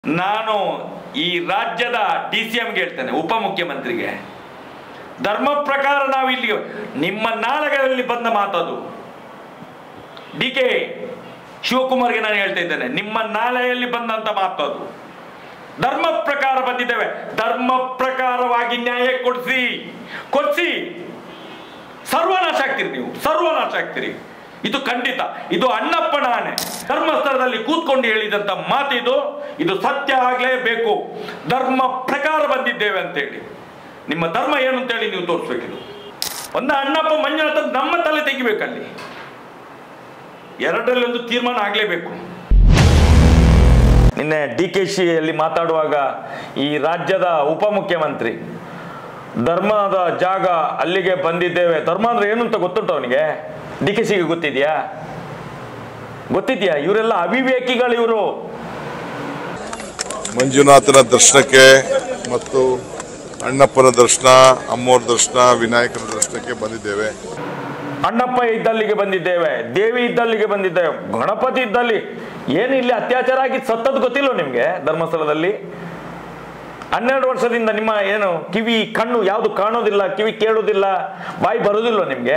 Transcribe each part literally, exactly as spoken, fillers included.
ನಾನು ಈ ರಾಜ್ಯದ ಡಿ ಸಿ ಎಂಗೆ ಹೇಳ್ತೇನೆ, ಉಪಮುಖ್ಯಮಂತ್ರಿಗೆ, ಧರ್ಮ ಪ್ರಕಾರ ನಾವು ಇಲ್ಲಿ ನಿಮ್ಮ ನಾಳೆಗಳಲ್ಲಿ ಬಂದ ಮಾತದು. ಡಿ ಕೆ ಶಿವಕುಮಾರ್ಗೆ ನಾನು ಹೇಳ್ತಾ ಇದ್ದೇನೆ, ನಿಮ್ಮ ನಾಳೆಯಲ್ಲಿ ಬಂದಂತ ಮಾತದು. ಧರ್ಮ ಪ್ರಕಾರ ಬಂದಿದ್ದೇವೆ, ಧರ್ಮ ಪ್ರಕಾರವಾಗಿ ನ್ಯಾಯ ಕೊಡಿಸಿ ಕೊಡಿಸಿ ಸರ್ವನಾಶ ಆಗ್ತೀರಿ ನೀವು, ಸರ್ವನಾಶ ಆಗ್ತೀರಿ. ಇದು ಖಂಡಿತ, ಇದು ಅಣ್ಣಪ್ಪನ ಆಣೆ. ಧರ್ಮಸ್ಥಳದಲ್ಲಿ ಕೂತ್ಕೊಂಡು ಹೇಳಿದಂತ ಮಾತಿದು, ಇದು ಸತ್ಯ ಆಗಲೇಬೇಕು. ಧರ್ಮ ಪ್ರಕಾರ ಬಂದಿದ್ದೇವೆ ಅಂತೇಳಿ, ನಿಮ್ಮ ಧರ್ಮ ಏನು ಅಂತೇಳಿ ನೀವು ತೋರಿಸ್ಬೇಕಿದು. ಒಂದು ಅಣ್ಣಪ್ಪ ಮಂಜುನಾಥ ನಮ್ಮ ತಲೆ ತೆಗಿಬೇಕಲ್ಲಿ, ಎರಡರಲ್ಲಿ ಒಂದು ತೀರ್ಮಾನ ಆಗಲೇಬೇಕು. ನಿನ್ನೆ ಡಿ ಕೆ ಶಿಯಲ್ಲಿ ಮಾತಾಡುವಾಗ ಈ ರಾಜ್ಯದ ಉಪಮುಖ್ಯಮಂತ್ರಿ ಧರ್ಮದ ಜಾಗ ಅಲ್ಲಿಗೆ ಬಂದಿದ್ದೇವೆ, ಧರ್ಮ ಅಂದ್ರೆ ಏನು ಅಂತ ಗೊತ್ತುಂಟು ಅವನಿಗೆ? ಡಿ ಕೆ ಶಿಗೆ ಗೊತ್ತಿದ್ಯಾ? ಗೊತ್ತಿದ್ಯಾ? ಇವರೆಲ್ಲ ಅವಿವೇಕಿಗಳು ಇವರು. ಮಂಜುನಾಥನ ದರ್ಶನಕ್ಕೆ ಮತ್ತು ಅಣ್ಣಪ್ಪನ ದರ್ಶನ, ಅಮ್ಮೋರ್ ದರ್ಶನ, ವಿನಾಯಕನ ದರ್ಶನಕ್ಕೆ ಬಂದಿದ್ದೇವೆ. ಅಣ್ಣಪ್ಪ ಇದ್ದಲ್ಲಿಗೆ ಬಂದಿದ್ದೇವೆ, ದೇವಿ ಇದ್ದಲ್ಲಿಗೆ ಬಂದಿದ್ದೇವೆ, ಗಣಪತಿ ಇದ್ದಲ್ಲಿ. ಏನು ಇಲ್ಲಿ ಅತ್ಯಾಚಾರ ಆಗಿ ಸತ್ತದ್ದು ಗೊತ್ತಿಲ್ಲ ನಿಮ್ಗೆ? ಧರ್ಮಸ್ಥಳದಲ್ಲಿ ಹನ್ನೆರಡು ವರ್ಷದಿಂದ ನಿಮ್ಮ ಏನು ಕಿವಿ ಕಣ್ಣು ಯಾವುದು ಕಾಣೋದಿಲ್ಲ, ಕಿವಿ ಕೇಳೋದಿಲ್ಲ, ಬಾಯಿ ಬರೋದಿಲ್ಲ ನಿಮ್ಗೆ?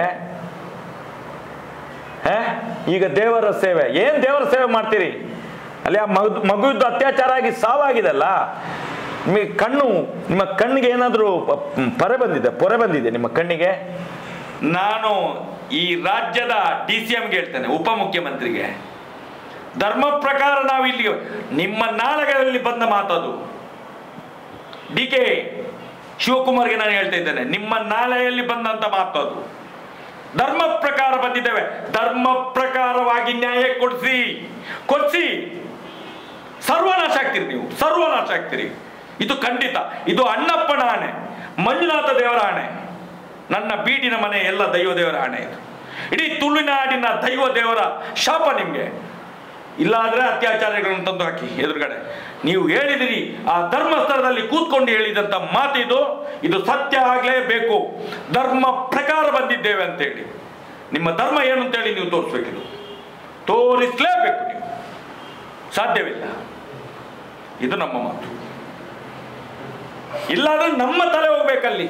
ಹ ಈಗ ದೇವರ ಸೇವೆ, ಏನ್ ದೇವರ ಸೇವೆ ಮಾಡ್ತೀರಿ? ಅಲ್ಲಿ ಆ ಮಗು ಮಗುವಿದ್ದು ಅತ್ಯಾಚಾರ ಆಗಿ ಸಾವಾಗಿದೆಲ್ಲ, ನಿಮಗೆ ಕಣ್ಣು, ನಿಮ್ಮ ಕಣ್ಣಿಗೆ ಏನಾದರೂ ಪೊರೆ ಬಂದಿದೆ, ಪೊರೆ ಬಂದಿದೆ ನಿಮ್ಮ ಕಣ್ಣಿಗೆ? ನಾನು ಈ ರಾಜ್ಯದ ಡಿ ಸಿ ಎಂಗೆ ಹೇಳ್ತೇನೆ, ಉಪಮುಖ್ಯಮಂತ್ರಿಗೆ, ಧರ್ಮ ಪ್ರಕಾರ ನಾವು ಇಲ್ಲಿ ನಿಮ್ಮ ನಾಳೆಗಳಲ್ಲಿ ಬಂದ ಮಾತದು. ಡಿ ಕೆ ಶಿವಕುಮಾರ್ಗೆ ನಾನು ಹೇಳ್ತಾ ಇದ್ದೇನೆ, ನಿಮ್ಮ ನಾಳೆಯಲ್ಲಿ ಬಂದಂತ ಮಾತದು. ಧರ್ಮ ಪ್ರಕಾರ ಬಂದಿದ್ದೇವೆ, ಧರ್ಮ ಪ್ರಕಾರವಾಗಿ ನ್ಯಾಯ ಕೊಡಿಸಿ ಕೊಡಿಸಿ ಸರ್ವನಾಶ ಆಗ್ತೀರಿ ನೀವು, ಸರ್ವನಾಶ ಆಗ್ತೀರಿ. ಇದು ಖಂಡಿತ, ಇದು ಅಣ್ಣಪ್ಪನ ಆಣೆ, ಮಂಜುನಾಥ ದೇವರ ಆಣೆ, ನನ್ನ ಬೀಡಿನ ಮನೆ ಎಲ್ಲ ದೈವ ದೇವರ ಆಣೆ. ಇದು ಇಡೀ ತುಳುನಾಡಿನ ದೈವ ದೇವರ ಶಾಪ ನಿಮ್ಗೆ. ಇಲ್ಲಾದ್ರೆ ಅತ್ಯಾಚಾರಗಳನ್ನು ತಂದು ಹಾಕಿ ಎದುರುಗಡೆ. ನೀವು ಹೇಳಿದಿರಿ, ಆ ಧರ್ಮಸ್ಥಳದಲ್ಲಿ ಕೂತ್ಕೊಂಡು ಹೇಳಿದಂತ ಮಾತಿದು, ಇದು ಸತ್ಯ ಆಗಲೇಬೇಕು. ಧರ್ಮ ಪ್ರಕಾರ ಬಂದಿದ್ದೇವೆ ಅಂತೇಳಿ, ನಿಮ್ಮ ಧರ್ಮ ಏನು ಅಂತೇಳಿ ನೀವು ತೋರಿಸ್ಬೇಕಿದು, ತೋರಿಸಲೇಬೇಕು. ನೀವು ಸಾಧ್ಯವಿಲ್ಲ, ಇದು ನಮ್ಮ ಮಾತು. ಇಲ್ಲಾದ್ರೆ ನಮ್ಮ ತಲೆ ಹೋಗ್ಬೇಕಲ್ಲಿ.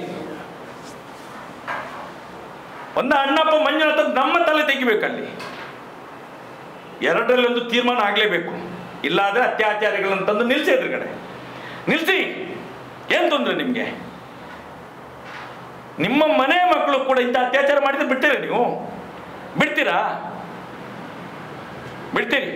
ಒಂದು ಅಣ್ಣಪ್ಪ ಮಂಜುನಾಥ ನಮ್ಮ ತಲೆ ತೆಗಿಬೇಕಲ್ಲಿ, ಎರಡರಲ್ಲಿ ಒಂದು ತೀರ್ಮಾನ ಆಗಲೇಬೇಕು. ಇಲ್ಲಾದ್ರೆ ಅತ್ಯಾಚಾರಿಗಳನ್ನು ತಂದು ನಿಲ್ಸಿ ಎದುರುಗಡೆ ನಿಲ್ಸಿ. ಏನ್ ತೊಂದ್ರೆ ನಿಮ್ಗೆ? ನಿಮ್ಮ ಮನೆ ಮಕ್ಕಳು ಕೂಡ ಇಂಥ ಅತ್ಯಾಚಾರ ಮಾಡಿದ್ರೆ ಬಿಡ್ತೀರಾ ನೀವು? ಬಿಡ್ತೀರಾ? ಬಿಡ್ತೀರಿ?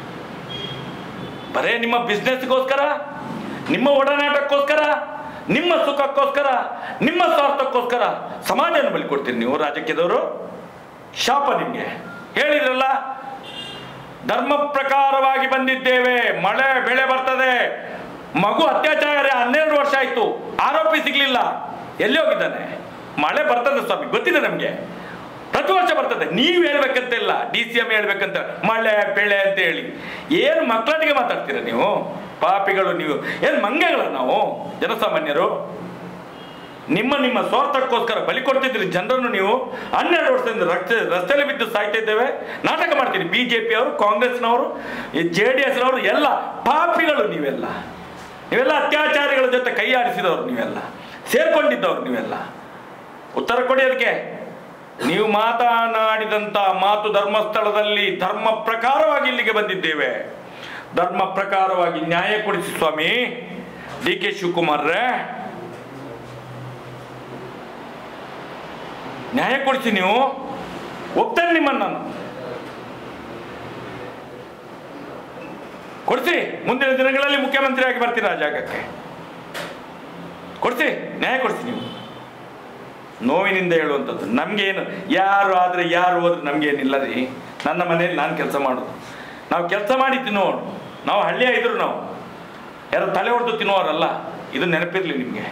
ಬರೇ ನಿಮ್ಮ ಬಿಸ್ನೆಸ್ಗೋಸ್ಕರ, ನಿಮ್ಮ ಒಡನಾಟಕ್ಕೋಸ್ಕರ, ನಿಮ್ಮ ಸುಖಕ್ಕೋಸ್ಕರ, ನಿಮ್ಮ ಸ್ವಾರ್ಥಕ್ಕೋಸ್ಕರ ಸಮಾಜವನ್ನು ಬಲಿ ಕೊಡ್ತೀರಿ ನೀವು ರಾಜಕೀಯದವರು. ಶಾಪ ನಿಮ್ಗೆ. ಹೇಳಿದ್ರಲ್ಲ, ಧರ್ಮ ಪ್ರಕಾರವಾಗಿ ಬಂದಿದ್ದೇವೆ, ಮಳೆ ಬೆಳೆ ಬರ್ತದೆ. ಮಗು ಅತ್ಯಾಚಾರ ಹನ್ನೆರಡು ವರ್ಷ ಆಯ್ತು, ಆರೋಪಿ ಸಿಗ್ಲಿಲ್ಲ, ಎಲ್ಲಿ ಹೋಗಿದ್ದಾನೆ? ಮಳೆ ಬರ್ತದೆ ಸ್ವಾಮಿ, ಗೊತ್ತಿದೆ ನಮ್ಗೆ, ಪ್ರತಿ ವರ್ಷ ಬರ್ತದೆ. ನೀವು ಹೇಳ್ಬೇಕಂತ ಇಲ್ಲ, ಡಿ ಸಿ ಎಂ ಹೇಳ್ಬೇಕಂತ, ಮಳೆ ಬೆಳೆ ಅಂತ ಹೇಳಿ. ಏನು ಮಕ್ಕಳಿಗೆ ಮಾತಾಡ್ತೀರ ನೀವು? ಪಾಪಿಗಳು ನೀವು, ಏನು ಮಂಗೆಗಳ ನಾವು ಜನಸಾಮಾನ್ಯರು? ನಿಮ್ಮ ನಿಮ್ಮ ಸ್ವಾರ್ಥಕ್ಕೋಸ್ಕರ ಬಲಿ ಕೊಡ್ತಿದ್ರಿ ಜನರನ್ನು ನೀವು. ಹನ್ನೆರಡು ವರ್ಷದಿಂದ ರಸ್ತೆ ರಸ್ತೆಯಲ್ಲಿ ಬಿದ್ದು ಸಾಯ್ತಾ ಇದ್ದೇವೆ, ನಾಟಕ ಮಾಡ್ತೀರಿ. ಬಿ ಜೆ ಪಿ ಅವರು, ಕಾಂಗ್ರೆಸ್ನವರು, ಜೆ ಡಿ ಎಸ್ ನವರು ಎಲ್ಲ ಪಾಪಿಗಳು ನೀವೆಲ್ಲ. ನೀವೆಲ್ಲ ಅತ್ಯಾಚಾರಿಗಳ ಜೊತೆ ಕೈ ಆಡಿಸಿದವರು ನೀವೆಲ್ಲ, ಸೇರ್ಕೊಂಡಿದ್ದವರು ನೀವೆಲ್ಲ. ಉತ್ತರ ಕೊಡಿ ಅದಕ್ಕೆ. ನೀವು ಮಾತನಾಡಿದಂತ ಮಾತು ಧರ್ಮಸ್ಥಳದಲ್ಲಿ ಧರ್ಮ ಪ್ರಕಾರವಾಗಿ ಇಲ್ಲಿಗೆ ಬಂದಿದ್ದೇವೆ, ಧರ್ಮ ಪ್ರಕಾರವಾಗಿ ನ್ಯಾಯ ಕೊಡಿಸಿ ಸ್ವಾಮಿ. ಡಿ ಕೆ ಶಿವಕುಮಾರ್ರೆ, ನ್ಯಾಯ ಕೊಡಿಸಿ. ನೀವು ಒಪ್ತೇನೆ ನಿಮ್ಮನ್ನು, ನಾನು ಕೊಡಿಸಿ. ಮುಂದಿನ ದಿನಗಳಲ್ಲಿ ಮುಖ್ಯಮಂತ್ರಿ ಆಗಿ ಬರ್ತೀರಾ ಆ ಜಾಗಕ್ಕೆ, ಕೊಡಿಸಿ, ನ್ಯಾಯ ಕೊಡಿಸಿ. ನೀವು ನೋವಿನಿಂದ ಹೇಳುವಂಥದ್ದು. ನಮ್ಗೇನು, ಯಾರು ಆದ್ರೆ ಯಾರು ಹೋದ್ರೆ ನಮ್ಗೇನಿಲ್ಲ ರೀ. ನನ್ನ ಮನೆಯಲ್ಲಿ ನಾನು ಕೆಲಸ ಮಾಡೋದು, ನಾವು ಕೆಲಸ ಮಾಡಿ ತಿನ್ನೋರು, ನಾವು ಹಳ್ಳಿಯ ಇದ್ರು, ನಾವು ಯಾರು ತಲೆ ಹೊಡೆದು ತಿನ್ನುವರಲ್ಲ. ಇದು ನೆನಪಿರ್ಲಿ ನಿಮ್ಗೆ.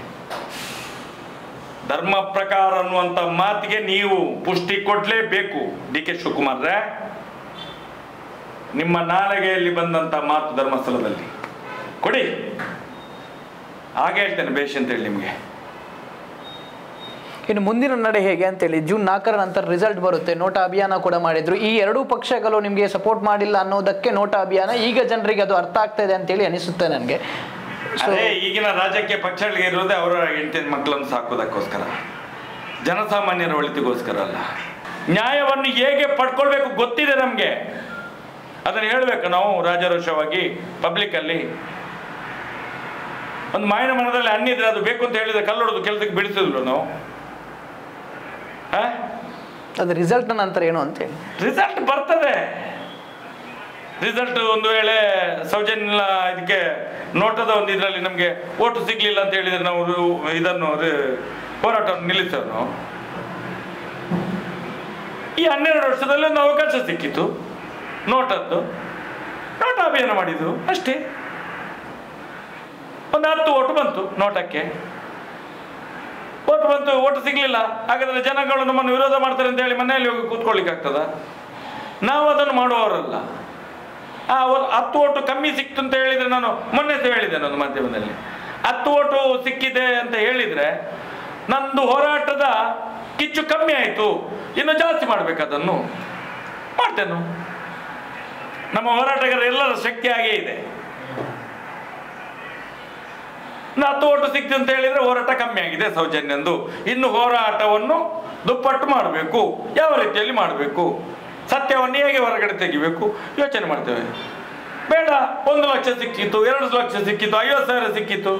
ಧರ್ಮ ಪ್ರಕಾರ ಅನ್ನುವಂಥ ಮಾತಿಗೆ ನೀವು ಪುಷ್ಟಿ ಕೊಡ್ಲೇಬೇಕು. ಡಿ ಕೆ ಶಿವಕುಮಾರ್ರೆ, ನಿಮ್ಮ ನಾಲಿಗೆಯಲ್ಲಿ ಬಂದಂತ ಮಾತು ಧರ್ಮಸ್ಥಳದಲ್ಲಿ ಕೊಡಿ. ಹಾಗೆ ಹೇಳ್ತೇನೆ ಬೇಷ್ ಅಂತ ಹೇಳಿ ನಿಮ್ಗೆ. ಇನ್ನು ಮುಂದಿನ ನಡೆ ಹೇಗೆ ಅಂತೇಳಿ ಜೂನ್ ನಾಲ್ಕರ ನಂತರ ರಿಸಲ್ಟ್ ಬರುತ್ತೆ, ನೋಟಾ ಅಭಿಯಾನ ಕೂಡ ಮಾಡಿದ್ರು. ಈ ಎರಡೂ ಪಕ್ಷಗಳು ನಿಮಗೆ ಸಪೋರ್ಟ್ ಮಾಡಿಲ್ಲ ಅನ್ನೋದಕ್ಕೆ ನೋಟಾ ಅಭಿಯಾನ ಈಗ ಜನರಿಗೆ ಅದು ಅರ್ಥ ಆಗ್ತಾ ಇದೆ ಅಂತೇಳಿ ಅನಿಸುತ್ತೆ ನನಗೆ. ಅದೇ ಈಗಿನ ರಾಜಕೀಯ ಪಕ್ಷಗಳಿಗೆ ಇರೋದೇ ಅವರ ಹೆಂಡತಿ ಮಕ್ಕಳನ್ನು ಸಾಕೋದಕ್ಕೋಸ್ಕರ, ಜನಸಾಮಾನ್ಯರ ಒಳಿತಿಗೋಸ್ಕರ ಅಲ್ಲ. ನ್ಯಾಯವನ್ನು ಹೇಗೆ ಪಡ್ಕೊಳ್ಬೇಕು ಗೊತ್ತಿದೆ ನಮಗೆ, ಅದನ್ನು ಹೇಳಬೇಕು ನಾವು ರಾಜರೋಷವಾಗಿ ಪಬ್ಲಿಕ್ಕಲ್ಲಿ. ಒಂದು ಮಾವಿನ ಮನದಲ್ಲಿ ಹಣ್ಣಿದ್ರೆ ಅದು ಬೇಕು ಅಂತ ಹೇಳಿದ್ರೆ ಕಲ್ಲೊಡೆದು ಕೆಲಸಕ್ಕೆ ಬಿಡಿಸಿದ್ರು ನಾವು. ಅದು ರಿಸಲ್ಟ್ ನಂತರ ಏನು ಅಂತೇಳಿ ರಿಸಲ್ಟ್ ಬರ್ತದೆ. ರಿಸಲ್ಟ್ ಒಂದು ವೇಳೆ ಸೌಜನ್ಯ ಇದಕ್ಕೆ ನೋಟದ ಒಂದು ಇದರಲ್ಲಿ ನಮಗೆ ಓಟು ಸಿಗ್ಲಿಲ್ಲ ಅಂತ ಹೇಳಿದ್ರೆ ನಾವು ಇದನ್ನು ಹೋರಾಟವನ್ನು ನಿಲ್ಲಿಸ್ತೇವೆ ನಾವು. ಈ ಹನ್ನೆರಡು ವರ್ಷದಲ್ಲಿ ಒಂದು ಅವಕಾಶ ಸಿಕ್ಕಿತ್ತು ನೋಟದ್ದು, ನೋಟ ಅಭಿಯಾನ ಮಾಡಿದ್ದು ಅಷ್ಟೇ. ಒಂದು ಹತ್ತು ಓಟು ಬಂತು ನೋಟಕ್ಕೆ, ಓಟು ಬಂತು, ಓಟು ಸಿಗ್ಲಿಲ್ಲ. ಹಾಗಾದ್ರೆ ಜನಗಳು ನಮ್ಮನ್ನು ವಿರೋಧ ಮಾಡ್ತಾರೆ ಅಂತ ಹೇಳಿ ಮನೆಯಲ್ಲಿ ಹೋಗಿ ಕೂತ್ಕೊಳ್ಳಿಕ್ಕೆ ಆಗ್ತದ? ನಾವು ಅದನ್ನು ಮಾಡುವವರಲ್ಲ. ಆ ಹತ್ತು ಓಟು ಕಮ್ಮಿ ಸಿಕ್ತು ಅಂತ ಹೇಳಿದ್ರೆ, ನಾನು ಮೊನ್ನೆ ಸಹ ಹೇಳಿದೆ ನಾನು ಮಾಧ್ಯಮದಲ್ಲಿ, ಹತ್ತು ಓಟು ಸಿಕ್ಕಿದೆ ಅಂತ ಹೇಳಿದ್ರೆ ನಂದು ಹೋರಾಟದ ಕಿಚ್ಚು ಕಮ್ಮಿ ಆಯಿತು, ಇನ್ನು ಜಾಸ್ತಿ ಮಾಡ್ಬೇಕು, ಅದನ್ನು ಮಾಡ್ತೇನೆ. ನಮ್ಮ ಹೋರಾಟಗಾರ ಎಲ್ಲರ ಶಕ್ತಿ ಹಾಗೇ ಇದೆ. ಹತ್ತು ಓಟು ಸಿಕ್ತು ಅಂತ ಹೇಳಿದ್ರೆ ಹೋರಾಟ ಕಮ್ಮಿ ಆಗಿದೆ ಸೌಜನ್ಯಂದು, ಇನ್ನು ಹೋರಾಟವನ್ನು ದುಪ್ಪಟ್ಟು ಮಾಡಬೇಕು. ಯಾವ ರೀತಿಯಲ್ಲಿ ಮಾಡಬೇಕು, ಸತ್ಯವನ್ನು ಹೇಗೆ ಹೊರಗಡೆ ತೆಗಿಬೇಕು ಯೋಚನೆ ಮಾಡ್ತೇವೆ. ಬೇಡ, ಒಂದು ಲಕ್ಷ ಸಿಕ್ಕಿತ್ತು, ಎರಡು ಲಕ್ಷ ಸಿಕ್ಕಿತ್ತು, ಐವತ್ತು ಸಾವಿರ ಸಿಕ್ಕಿತ್ತು,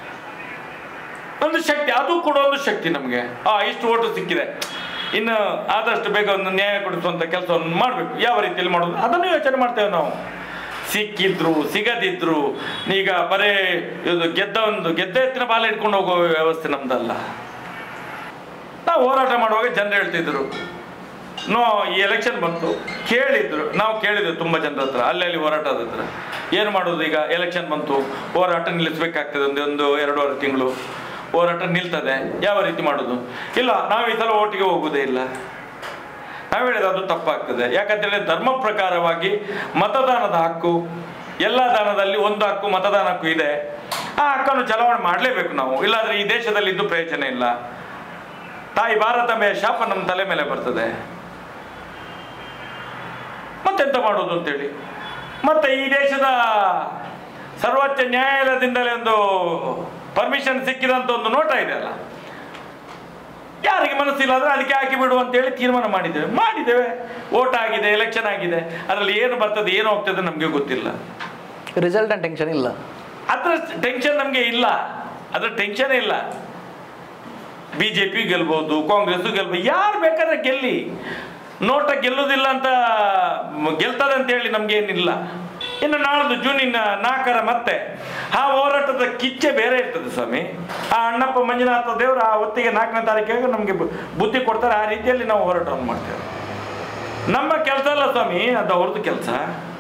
ಒಂದು ಶಕ್ತಿ, ಅದು ಕೂಡ ಒಂದು ಶಕ್ತಿ ನಮಗೆ. ಆ ಇಷ್ಟು ಓಟು ಸಿಕ್ಕಿದೆ, ಇನ್ನು ಆದಷ್ಟು ಬೇಗ ಒಂದು ನ್ಯಾಯ ಕೊಡಿಸುವಂಥ ಕೆಲಸವನ್ನು ಮಾಡಬೇಕು. ಯಾವ ರೀತಿಯಲ್ಲಿ ಮಾಡೋದು ಅದನ್ನು ಯೋಚನೆ ಮಾಡ್ತೇವೆ ನಾವು. ಸಿಕ್ಕಿದ್ರು ಸಿಗದಿದ್ರು ಈಗ ಬರೇ ಇದು ಗೆದ್ದ ಒಂದು ಗೆದ್ದ ಎತ್ತಿನ ಬಾಲ ಇಟ್ಕೊಂಡು ಹೋಗೋ ವ್ಯವಸ್ಥೆ ನಮ್ದಲ್ಲ. ನಾವು ಹೋರಾಟ ಮಾಡುವಾಗ ಜನರು ಹೇಳ್ತಿದ್ರು, ನೋ ಈ ಎಲೆಕ್ಷನ್ ಬಂತು, ಕೇಳಿದ್ರು, ನಾವು ಕೇಳಿದ್ರು ತುಂಬ ಜನರ ಹತ್ರ, ಅಲ್ಲಲ್ಲಿ ಹೋರಾಟದ ಹತ್ರ, ಏನು ಮಾಡೋದು ಈಗ ಎಲೆಕ್ಷನ್ ಬಂತು, ಹೋರಾಟ ನಿಲ್ಲಿಸ್ಬೇಕಾಗ್ತದೆ, ಒಂದು ಒಂದು ಎರಡೂವರೆ ತಿಂಗಳು ಹೋರಾಟ ನಿಲ್ತದೆ, ಯಾವ ರೀತಿ ಮಾಡೋದು? ಇಲ್ಲ, ನಾವು ಈ ಸಲ ಓಟಿಗೆ ಹೋಗುವುದೇ ಇಲ್ಲ. ನಾವು ಹೇಳಿದ್ರೆ ಅದು ತಪ್ಪಾಗ್ತದೆ. ಯಾಕಂತೇಳಿ ಧರ್ಮ ಪ್ರಕಾರವಾಗಿ ಮತದಾನದ ಹಕ್ಕು, ಎಲ್ಲ ದಾನದಲ್ಲಿ ಒಂದು ಹಕ್ಕು ಮತದಾನ ಹಕ್ಕು ಇದೆ. ಆ ಹಕ್ಕನ್ನು ಚಲಾವಣೆ ಮಾಡಲೇಬೇಕು ನಾವು, ಇಲ್ಲಾಂದ್ರೆ ಈ ದೇಶದಲ್ಲಿ ಇದ್ದು ಪ್ರಯೋಜನ ಇಲ್ಲ. ತಾಯಿ ಭಾರತಾಂಬೆಯ ಶಾಪ ನಮ್ಮ ತಲೆ ಮೇಲೆ ಬರ್ತದೆ. ಮತ್ತೆಂತ ಮಾಡೋದು ಅಂತೇಳಿ ಮತ್ತೆ ಈ ದೇಶದ ಸರ್ವೋಚ್ಚ ನ್ಯಾಯಾಲಯದಿಂದಲೇ ಒಂದು ಪರ್ಮಿಷನ್ ಸಿಕ್ಕಿದಂತ ಒಂದು ನೋಟ ಇದೆ ಅಲ್ಲ, ಯಾರಿಗೆ ಮನಸ್ಸಿಲ್ಲ ಅಂದ್ರೆ ಅದಕ್ಕೆ ಹಾಕಿ ಬಿಡು ಅಂತೇಳಿ ತೀರ್ಮಾನ ಮಾಡಿದ್ದೇವೆ ಮಾಡಿದ್ದೇವೆ ಓಟ್ ಆಗಿದೆ, ಎಲೆಕ್ಷನ್ ಆಗಿದೆ, ಅದರಲ್ಲಿ ಏನು ಬರ್ತದೆ ಏನು ಹೋಗ್ತದೆ ನಮಗೆ ಗೊತ್ತಿಲ್ಲ. ರಿಸಲ್ಟ್ ಅಂಡ್ ಟೆನ್ಷನ್ ಇಲ್ಲ, ಅದ್ರ ಟೆನ್ಷನ್ ನಮಗೆ ಇಲ್ಲ, ಅದ್ರ ಟೆನ್ಷನ್ ಇಲ್ಲ. ಬಿಜೆಪಿ ಗೆಲ್ಬಹುದು, ಕಾಂಗ್ರೆಸ್ ಗೆಲ್ಬಹುದು, ಯಾರು ಬೇಕಾದ್ರೆ ಗೆಲ್ಲಿ, ನೋಟ ಗೆಲ್ಲುವುದಿಲ್ಲ ಅಂತ ಗೆಲ್ತದೆ ಅಂತ ಹೇಳಿ ನಮ್ಗೇನಿಲ್ಲ. ಇನ್ನು ನಾಳ್ದು ಜೂನಿನ ನಾಲ್ಕರ ಮತ್ತೆ ಆ ಹೋರಾಟದ ಕಿಚ್ಚೆ ಬೇರೆ ಇರ್ತದೆ ಸ್ವಾಮಿ. ಆ ಅಣ್ಣಪ್ಪ ಮಂಜುನಾಥ ದೇವರು ಆ ಹೊತ್ತಿಗೆ ನಾಲ್ಕನೇ ತಾರೀಕಿಗೆ ನಮಗೆ ಬುದ್ಧಿ ಕೊಡ್ತಾರೆ, ಆ ರೀತಿಯಲ್ಲಿ ನಾವು ಹೋರಾಟವನ್ನು ಮಾಡ್ತೇವೆ. ನಮ್ಮ ಕೆಲಸ ಅಲ್ಲ ಸ್ವಾಮಿ, ಅದು ಅವ್ರದ್ದು ಕೆಲಸ.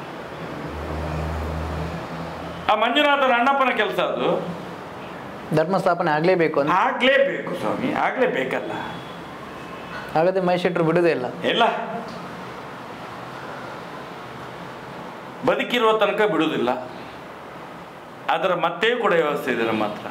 ಆ ಮಂಜುನಾಥನ ಅಣ್ಣಪ್ಪನ ಕೆಲಸ ಅದು. ಧರ್ಮ ಸ್ಥಾಪನೆ ಆಗ್ಲೇಬೇಕು ಅಂತ ಆಗ್ಲೇಬೇಕು ಸ್ವಾಮಿ, ಆಗ್ಲೇಬೇಕಲ್ಲ. ಹಾಗಾದ್ರೆ ಮಹೇಶೆಟ್ರು ಬಿಡುದೇ ಇಲ್ಲ ಇಲ್ಲ, ಬದುಕಿರುವ ತನಕ ಬಿಡುವುದಿಲ್ಲ. ಅದರ ಮತ್ತೆ ಕೂಡ ವ್ಯವಸ್ಥೆ ಇದೆ ನಮ್ಮ ಹತ್ರ.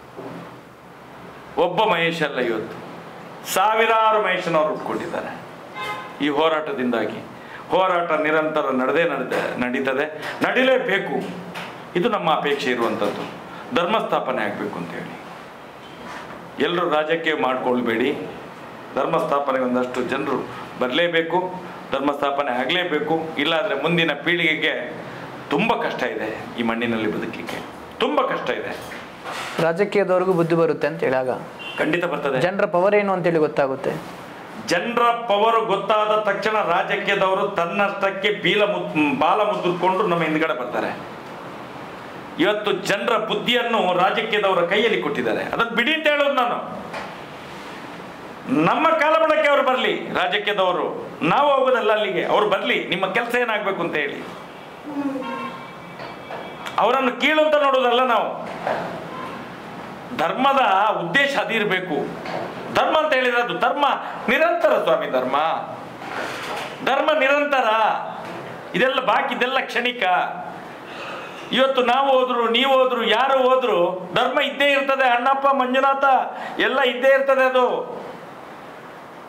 ಒಬ್ಬ ಮಹೇಶ್ ಅಲ್ಲ, ಇವತ್ತು ಸಾವಿರಾರು ಮಹೇಶನವರು ಉಟ್ಕೊಂಡಿದ್ದಾರೆ ಈ ಹೋರಾಟದಿಂದಾಗಿ. ಹೋರಾಟ ನಿರಂತರ ನಡೆದೇ ನಡೆದ ನಡೀತದೆ, ನಡೀಲೇಬೇಕು. ಇದು ನಮ್ಮ ಅಪೇಕ್ಷೆ ಇರುವಂಥದ್ದು. ಧರ್ಮ ಸ್ಥಾಪನೆ ಆಗಬೇಕು ಅಂತೇಳಿ ಎಲ್ಲರೂ ರಾಜಕೀಯ ಮಾಡ್ಕೊಳ್ಬೇಡಿ. ಧರ್ಮ ಸ್ಥಾಪನೆಗೆ ಒಂದಷ್ಟು ಜನರು ಬರಲೇಬೇಕು, ಧರ್ಮ ಸ್ಥಾಪನೆ ಆಗಲೇಬೇಕು. ಇಲ್ಲಾಂದರೆ ಮುಂದಿನ ಪೀಳಿಗೆಗೆ ತುಂಬ ಕಷ್ಟ ಇದೆ, ಈ ಮಣ್ಣಿನಲ್ಲಿ ಬದುಕಲಿಕ್ಕೆ ತುಂಬ ಕಷ್ಟ ಇದೆ. ರಾಜಕೀಯದವ್ರಿಗೂ ಬುದ್ಧಿ ಬರುತ್ತೆ ಅಂತ ಹೇಳಾಗ ಖಂಡಿತ ಬರ್ತದೆ. ಜನರ ಪವರ್ ಏನು ಅಂತೇಳಿ ಗೊತ್ತಾಗುತ್ತೆ. ಜನರ ಪವರು ಗೊತ್ತಾದ ತಕ್ಷಣ ರಾಜಕೀಯದವರು ತನ್ನಷ್ಟಕ್ಕೆ ಬೀಲ ಮುದ್ ಬಾಲ ಮುದ್ದುಕೊಂಡು ನಮ್ಮ ಹಿಂದ್ಗಡೆ ಬರ್ತಾರೆ. ಇವತ್ತು ಜನರ ಬುದ್ಧಿಯನ್ನು ರಾಜಕೀಯದವರ ಕೈಯಲ್ಲಿ ಕೊಟ್ಟಿದ್ದಾರೆ. ಅದನ್ನು ಬಿಡಿ ಅಂತ ಹೇಳೋದು ನಾನು. ನಮ್ಮ ಕಾಲಬಳಕ್ಕೆ ಅವರು ಬರಲಿ ರಾಜಕೀಯದವರು, ನಾವು ಹೋಗೋದಲ್ಲ ಅಲ್ಲಿಗೆ, ಅವ್ರು ಬರಲಿ, ನಿಮ್ಮ ಕೆಲಸ ಏನಾಗಬೇಕು ಅಂತ ಹೇಳಿ. ಅವರನ್ನು ಕೀಳು ಅಂತ ನೋಡೋದಲ್ಲ ನಾವು. ಧರ್ಮದ ಉದ್ದೇಶ ಅದಿರಬೇಕು. ಧರ್ಮ ಅಂತ ಹೇಳಿದ್ರೆ ಅದು ಧರ್ಮ ನಿರಂತರ ಸ್ವಾಮಿ. ಧರ್ಮ ಧರ್ಮ ನಿರಂತರ, ಇದೆಲ್ಲ ಬಾಕಿ, ಇದೆಲ್ಲ ಕ್ಷಣಿಕ. ಇವತ್ತು ನಾವು ಹೋದ್ರು, ನೀವು ಹೋದ್ರು, ಯಾರು ಹೋದ್ರು ಧರ್ಮ ಇದ್ದೇ ಇರ್ತದೆ. ಅಣ್ಣಪ್ಪ ಮಂಜುನಾಥ ಎಲ್ಲ ಇದ್ದೇ ಇರ್ತದೆ. ಅದು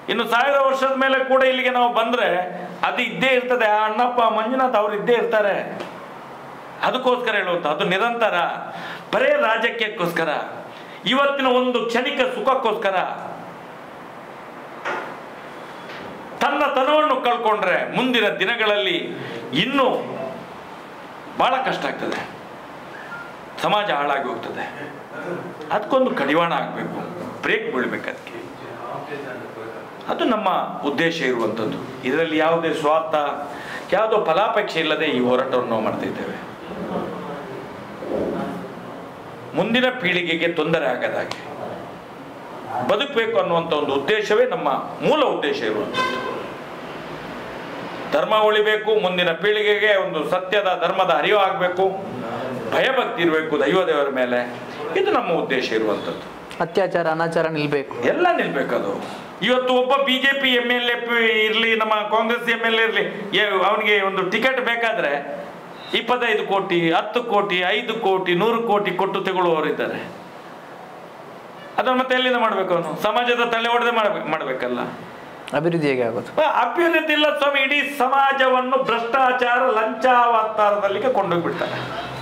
ಇನ್ನು ಸಾವಿರ ವರ್ಷದ ಮೇಲೆ ಕೂಡ ಇಲ್ಲಿಗೆ ನಾವು ಬಂದ್ರೆ ಅದು ಇದ್ದೇ ಇರ್ತದೆ. ಆ ಅಣ್ಣಪ್ಪ ಮಂಜುನಾಥ್ ಅವ್ರು ಇದ್ದೇ ಇರ್ತಾರೆ. ಅದಕ್ಕೋಸ್ಕರ ಹೇಳುವಂತ ಅದು ನಿರಂತರ ಬರೇ ರಾಜಕೀಯಕ್ಕೋಸ್ಕರ, ಇವತ್ತಿನ ಒಂದು ಕ್ಷಣಿಕ ಸುಖಕ್ಕೋಸ್ಕರ ತನ್ನ ತನವನ್ನು ಕಳ್ಕೊಂಡ್ರೆ ಮುಂದಿನ ದಿನಗಳಲ್ಲಿ ಇನ್ನೂ ಬಹಳ ಕಷ್ಟ ಆಗ್ತದೆ, ಸಮಾಜ ಹಾಳಾಗಿ ಹೋಗ್ತದೆ. ಅದಕ್ಕೊಂದು ಕಡಿವಾಣ ಆಗಬೇಕು, ಬ್ರೇಕ್ ಬೀಳ್ಬೇಕು ಅದಕ್ಕೆ. ಅದು ನಮ್ಮ ಉದ್ದೇಶ ಇರುವಂಥದ್ದು. ಇದರಲ್ಲಿ ಯಾವುದೇ ಸ್ವಾರ್ಥ, ಯಾವುದೋ ಫಲಾಪೇಕ್ಷೆ ಇಲ್ಲದೆ ಈ ಹೋರಾಟವನ್ನು ನಾವು ಮಾಡ್ತಾ ಇದ್ದೇವೆ. ಮುಂದಿನ ಪೀಳಿಗೆಗೆ ತೊಂದರೆ ಆಗದಾಗೆ ಬದುಕಬೇಕು ಅನ್ನುವಂಥ ಒಂದು ಉದ್ದೇಶವೇ ನಮ್ಮ ಮೂಲ ಉದ್ದೇಶ ಇರುವಂಥದ್ದು. ಧರ್ಮ ಉಳಿಬೇಕು, ಮುಂದಿನ ಪೀಳಿಗೆಗೆ ಒಂದು ಸತ್ಯದ ಧರ್ಮದ ಅರಿವು ಆಗಬೇಕು, ಭಯಭಕ್ತಿ ಇರಬೇಕು ದೈವ ದೇವರ ಮೇಲೆ. ಇದು ನಮ್ಮ ಉದ್ದೇಶ ಇರುವಂಥದ್ದು. ಅತ್ಯಾಚಾರ ಅನಾಚಾರ ನಿಲ್ಬೇಕು, ಎಲ್ಲ ನಿಲ್ಬೇಕು. ಅದು ಇವತ್ತು ಒಬ್ಬ ಬಿಜೆಪಿ ಎಮ್ ಎಲ್ ಎ ಇರಲಿ, ನಮ್ಮ ಕಾಂಗ್ರೆಸ್ ಎಮ್ ಎಲ್ ಎ ಇರಲಿ, ಅವನಿಗೆ ಒಂದು ಟಿಕೆಟ್ ಬೇಕಾದ್ರೆ ಇಪ್ಪತ್ತೈದು ಕೋಟಿ, ಹತ್ತು ಕೋಟಿ, ಐದು ಕೋಟಿ, ನೂರು ಕೋಟಿ ಕೊಟ್ಟು ತಗೊಳ್ಳುವವರಿದ್ದಾರೆ. ಅದನ್ನು ಮತ್ತೆ ಎಲ್ಲಿಂದ ಮಾಡ್ಬೇಕು? ಅವನು ಸಮಾಜದ ತಲೆ ಹೊಡೆದೇ ಮಾಡ್ಬೇಕು ಮಾಡ್ಬೇಕಲ್ಲ. ಅಭಿವೃದ್ಧಿ ಹೇಗೆ ಆಗೋದು? ಅಭಿವೃದ್ಧಿ ಇಲ್ಲ ಸ್ವಾಮಿ. ಇಡೀ ಸಮಾಜವನ್ನು ಭ್ರಷ್ಟಾಚಾರ ಲಂಚಾವತಾರದಲ್ಲಿಗೆ ಕೊಂಡೋಗ್ಬಿಡ್ತಾರೆ.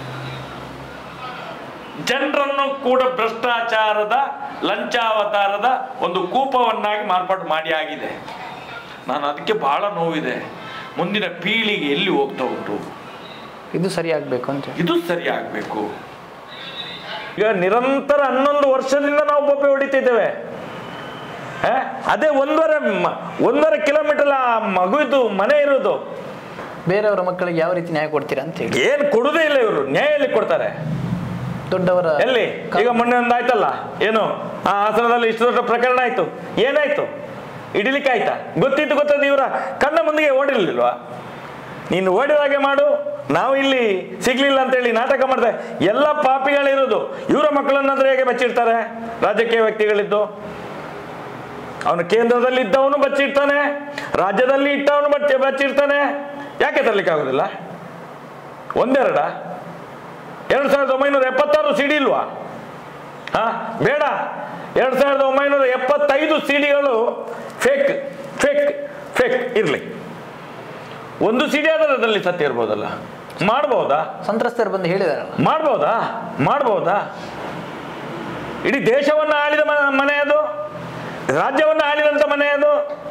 ಜನರನ್ನು ಕೂಡ ಭ್ರಷ್ಟಾಚಾರದ ಲಂಚಾವತಾರದ ಒಂದು ಕೂಪವನ್ನಾಗಿ ಮಾರ್ಪಾಡು ಮಾಡಿ ಆಗಿದೆ. ನಾನು ಅದಕ್ಕೆ ಬಹಳ ನೋವಿದೆ. ಮುಂದಿನ ಪೀಳಿಗೆ ಎಲ್ಲಿ ಹೋಗ್ತಾ ಉಂಟು? ಇದು ಸರಿಯಾಗಬೇಕು ಅಂತ. ಇದು ಸರಿಯಾಗಬೇಕು. ಈಗ ನಿರಂತರ ಹನ್ನೊಂದು ವರ್ಷದಿಂದ ನಾವು ಬೊಬ್ಬೆ ಹೊಡಿತಿದ್ದೇವೆ. ಅದೇ ಒಂದೂವರೆ ಒಂದೂವರೆ ಕಿಲೋಮೀಟರ್ ಆ ಮಗುವಿದ್ದು ಮನೆ ಇರೋದು. ಬೇರೆಯವರ ಮಕ್ಕಳಿಗೆ ಯಾವ ರೀತಿ ನ್ಯಾಯ ಕೊಡ್ತೀರಾ ಅಂತ ಹೇಳಿ. ಏನ್ ಕೊಡುದೇ ಇಲ್ಲ ಇವರು. ನ್ಯಾಯ ಎಲ್ಲಿ ಕೊಡ್ತಾರೆ? ದೊಡ್ಡವರ ಎಲ್ಲಿ? ಈಗ ಮೊನ್ನೆ ಒಂದು ಆಯ್ತಲ್ಲ, ಏನು ಆ ಹಾಸನದಲ್ಲಿ ಇಷ್ಟು ದೊಡ್ಡ ಪ್ರಕರಣ ಆಯ್ತು. ಏನಾಯ್ತು? ಇಡಿಲಿಕ್ಕೆ ಆಯ್ತಾ? ಗೊತ್ತಿತ್ತು ಗೊತ್ತದ ಇವರ ಕಣ್ಣ ಮುಂದಿಗೆ ಓಡಿರ್ಲಿಲ್ವಾ? ನೀನು ಓಡಿದಾಗೆ ಮಾಡು, ನಾವು ಇಲ್ಲಿ ಸಿಗ್ಲಿಲ್ಲ ಅಂತ ಹೇಳಿ ನಾಟಕ ಮಾಡ್ತಾರೆ. ಎಲ್ಲ ಪಾಪಿಗಳಿರೋದು ಇವರ ಮಕ್ಕಳನ್ನಾದ್ರೆ ಹೇಗೆ ಬಚ್ಚಿಡ್ತಾರೆ? ರಾಜಕೀಯ ವ್ಯಕ್ತಿಗಳಿದ್ದು ಅವನು ಕೇಂದ್ರದಲ್ಲಿ ಇದ್ದವನು ಬಚ್ಚಿಡ್ತಾನೆ, ರಾಜ್ಯದಲ್ಲಿ ಇಟ್ಟವನು ಬಚ್ಚಿ ಬಚ್ಚಿಡ್ತಾನೆ. ಯಾಕೆ ತರಲಿಕ್ಕೆ ಆಗುದಿಲ್ಲ? ಒಂದೆರಡ ಎರಡ್ ಸಾವಿರದ ಒಂಬೈನೂರ ಎಪ್ಪತ್ತಾರು ಸಿಡಿ ಇಲ್ವಾ? ಹಾ ಬೇಡ, ಎರಡ್ ಸಾವಿರದ ಒಂಬೈನೂರ ಎಪ್ಪತ್ತೈದು ಸಿಡಿಗಳು ಫೇಕ್ ಫೇಕ್ ಫೇಕ್ ಇರ್ಲಿ. ಒಂದು ಸಿಡಿ ಆದ್ರೆ ಅದರಲ್ಲಿ ಸತ್ಯ ಇರ್ಬೋದಲ್ಲ? ಮಾಡ್ಬೋದಾ? ಸಂತ್ರಸ್ತರು ಬಂದು ಹೇಳಿದಾರಲ್ಲ, ಮಾಡ್ಬೋದಾ? ಮಾಡ್ಬೋದಾ? ಇಡೀ ದೇಶವನ್ನ ಆಳಿದ ಮನೆ ಅದು, ರಾಜ್ಯವನ್ನ ಆಳಿದಂತ ಮನೆ ಅದು.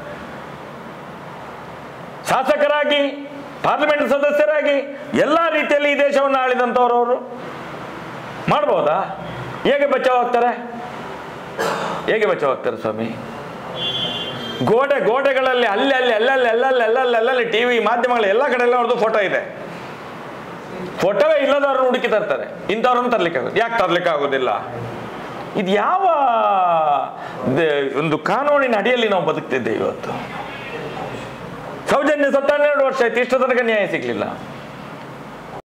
ಶಾಸಕರಾಗಿ, ಪಾರ್ಲಿಮೆಂಟ್ ಸದಸ್ಯರಾಗಿ ಎಲ್ಲ ರೀತಿಯಲ್ಲಿ ಈ ದೇಶವನ್ನು ಆಳಿದಂಥವ್ರು ಅವರು. ಮಾಡ್ಬೋದಾ? ಹೇಗೆ ಬಚಾವಾಗ್ತಾರೆ? ಹೇಗೆ ಬಚಾವಾಗ್ತಾರೆ ಸ್ವಾಮಿ? ಗೋಡೆ ಗೋಡೆಗಳಲ್ಲಿ ಅಲ್ಲಿ ಅಲ್ಲಿ ಅಲ್ಲಲ್ಲಿ ಅಲ್ಲಲ್ಲಿ ಅಲ್ಲಲ್ಲಿ ಅಲ್ಲಲ್ಲಿ ಟಿ ವಿ ಮಾಧ್ಯಮಗಳು ಎಲ್ಲ ಕಡೆ ಎಲ್ಲ ಅವ್ರದ್ದು ಫೋಟೋ ಇದೆ. ಫೋಟೋವೇ ಇಲ್ಲದವ್ರನ್ನ ಹುಡುಕಿ ತರ್ತಾರೆ. ಇಂಥವ್ರನ್ನ ತರ್ಲಿಕ್ಕೆ ಆಗೋದು. ಯಾಕೆ ತರ್ಲಿಕ್ಕೆ ಆಗೋದಿಲ್ಲ? ಇದು ಯಾವ ಒಂದು ಕಾನೂನಿನ ಅಡಿಯಲ್ಲಿ ನಾವು ಬದುಕ್ತಿದ್ದೇವೆ ಇವತ್ತು? ಸೌಜನ್ಯ ಸತ್ತ ಹನ್ನೆರಡು ವರ್ಷ ಆಯ್ತು, ಇಷ್ಟು ತನಕ ನ್ಯಾಯ ಸಿಗ್ಲಿಲ್ಲ.